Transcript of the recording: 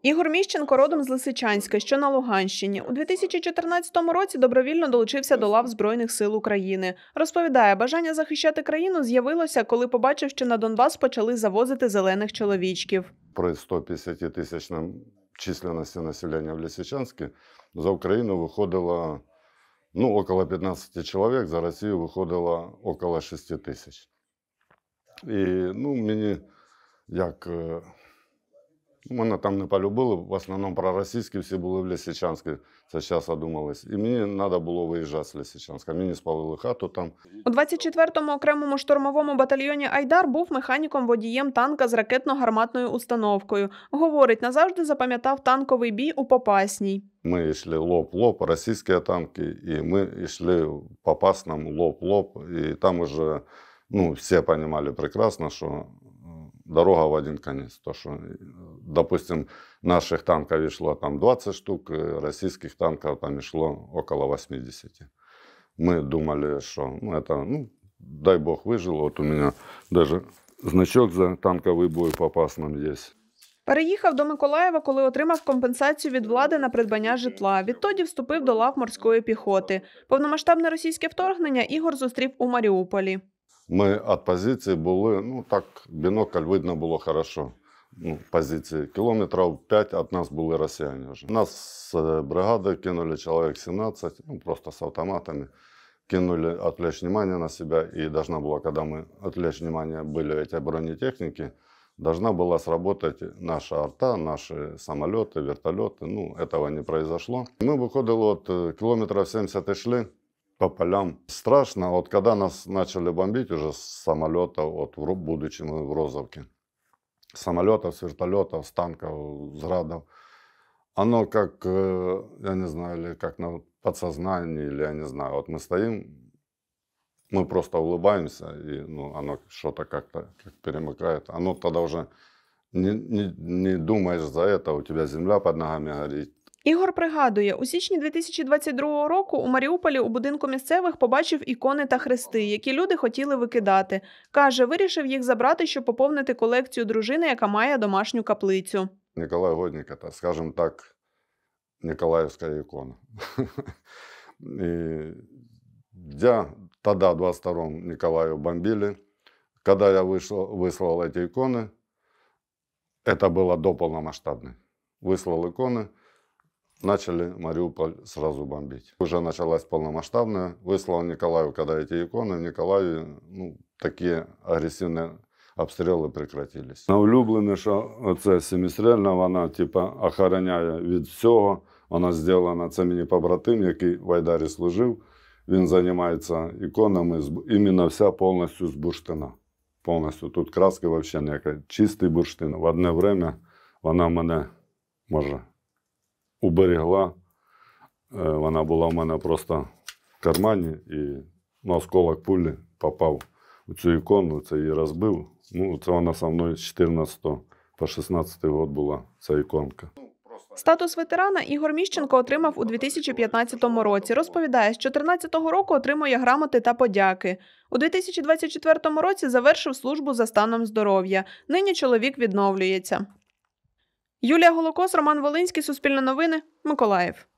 Ігор Міщенко родом з Лисичанська, що на Луганщині. У 2014 році добровільно долучився до лав Збройних сил України. Розповідає, бажання захищати країну з'явилося, коли побачив, що на Донбас почали завозити зелених чоловічків. При 150-тисячній численності населення в Лисичанске за Україну виходило около 15 чоловік, за Росію виходило около 6 тисяч. І мені мене там не полюбили, в основному проросійські всі були в Лисичанську, це зараз одумались. І мені треба було виїжджати з Лисичанська, мені спалили хату там. У 24-му окремому штурмовому батальйоні «Айдар» був механіком-водієм танка з ракетно-гарматною установкою. Говорить, назавжди запам'ятав танковий бій у Попасній. Ми йшли лоб-лоб, російські танки, і ми йшли в Попасному лоб-лоб, і там уже всі розуміли прекрасно, що дорога в один конец. То, что, допустим, наших танков йшло там 20 штук, российских танков там йшло около 80. Мы думали, что дай бог выжил. Вот у меня даже значок за танковый бой в Попасном есть. Переїхав до Миколаєва, коли отримав компенсацію від влади на придбання житла. Відтоді вступив до лав морської піхоти. Повномасштабне російське вторгнення Ігор зустрів у Маріуполі. Ми від позиції були, бінокль видно було хорошо. Позиції кілометрів 5 від нас були росіяни вже. Нас з бригади кинули чоловік 17, просто з автоматами. Кинули отвлечь внимание на себя, и должна была, когда мы отвлечь внимание, были эти бронетехники, должна была сработать наша арта, наши самолеты, вертолеты. Этого не произошло. Мы выходили от километров 70 и шли по полям. Страшно, вот когда нас начали бомбить уже с самолетов, будучи мы в Розовке, с самолетов, с вертолетов, с танков, с градов, оно как, я не знаю, или как на подсознании, или я не знаю, вот мы стоим, мы просто улыбаемся, и оно что-то как-то перемыкает. Оно тогда уже не думаешь за это, у тебя земля под ногами горит. Ігор пригадує, у січні 2022 року у Маріуполі у будинку місцевих побачив ікони та хрести, які люди хотіли викидати. Каже, вирішив їх забрати, щоб поповнити колекцію дружини, яка має домашню каплицю. Николай Годник – это, скажем так, Николаевская икона. Тогда, в 22-м, Николаев бомбили. Когда я выслал эти иконы, это было до полномасштабной. Выслал иконы, начали Мариуполь сразу бомбить. Уже началась полномасштабная. Выслал Николаю, когда эти иконы, в Николаеве такие агрессивные обстріли прекратились. Улюблене, що це семистрільна, вона охороняє від всього. Вона зроблена, це мені побратим, який в Айдарі служив. Він займається іконами, іменно вся повністю з бурштина. Повністю. Тут краски взагалі ніяка. Чистий бурштин. В одне время вона мене, може, уберегла. Вона була в мене просто в кармані і осколок пулі попав у цю ікону, це її розбив. Це вона со мною з 14 по 16 год була, ця іконка. Статус ветерана Ігор Міщенко отримав у 2015 році. Розповідає, з 2014 року отримує грамоти та подяки. У 2024 році завершив службу за станом здоров'я. Нині чоловік відновлюється. Юлія Голокос, Роман Волинський, Суспільне новини, Миколаїв.